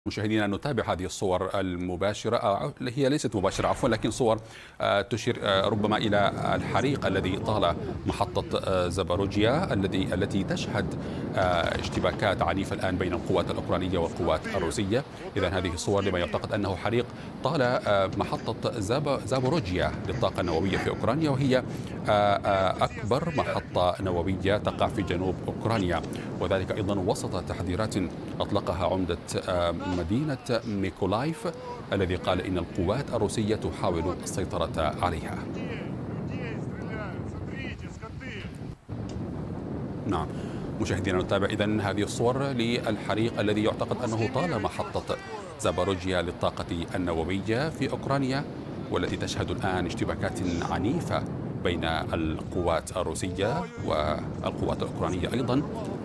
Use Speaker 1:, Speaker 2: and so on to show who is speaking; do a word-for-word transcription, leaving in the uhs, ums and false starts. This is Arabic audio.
Speaker 1: مشاهدينا نتابع هذه الصور المباشرة، أو هي ليست مباشرة عفوا، لكن صور تشير ربما إلى الحريق الذي طال محطة زاباروجيا الذي التي تشهد اشتباكات عنيفة الآن بين القوات الأوكرانية والقوات الروسية. إذا هذه الصور لما يعتقد أنه حريق طال محطة زاباروجيا للطاقة النووية في أوكرانيا، وهي أكبر محطة نووية تقع في جنوب أوكرانيا، وذلك أيضا وسط تحذيرات أطلقها عمدة مدينة ميكولايف الذي قال إن القوات الروسية تحاول السيطرة عليها. نعم مشاهدينا نتابع إذن هذه الصور للحريق الذي يعتقد أنه طال محطة زاباروجيا للطاقة النووية في أوكرانيا، والتي تشهد الآن اشتباكات عنيفة بين القوات الروسية والقوات الأوكرانية أيضا.